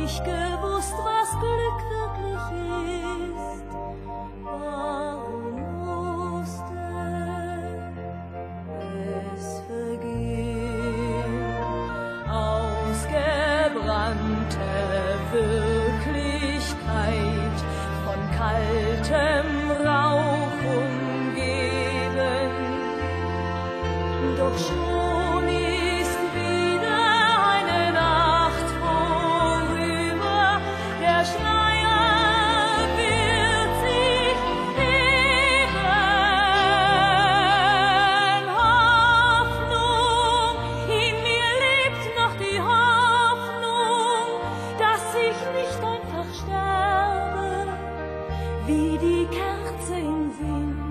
ich gewusst, was Glück wirklich ist, warum musste es vergehen? Ausgebrannte Wirklichkeit, von kaltem Rauch umgeben, doch schon ist wieder eine Nacht vorüber, der Schleier wird sich heben. Hoffnung, in mir lebt noch die Hoffnung, dass ich nicht einfach sterbe, wie die Kerze im Wind.